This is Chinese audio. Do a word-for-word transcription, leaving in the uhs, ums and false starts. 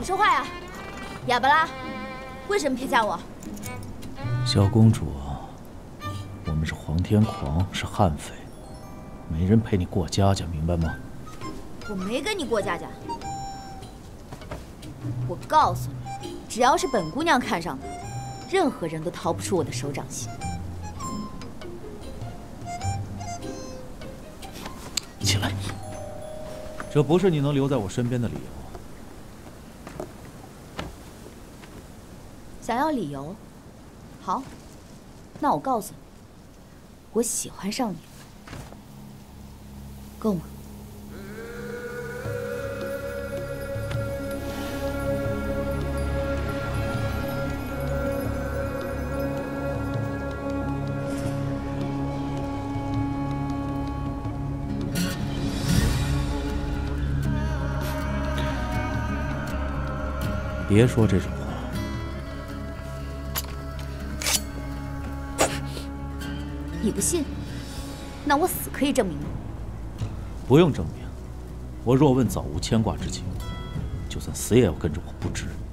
说话呀，哑巴啦！为什么撇下我？ 小公主，我们是黄天狂，是悍匪，没人陪你过家家，明白吗？ 我没跟你过家家。我告诉你，只要是本姑娘看上的，任何人都逃不出我的手掌心。 起来，这不是你能留在我身边的理由。 想要理由？好，那我告诉你，我喜欢上你了，够吗？ 别说这种话。 你不信？那我死可以证明吗？ 不用证明，我若问早无牵挂之情，就算死也要跟着我不知。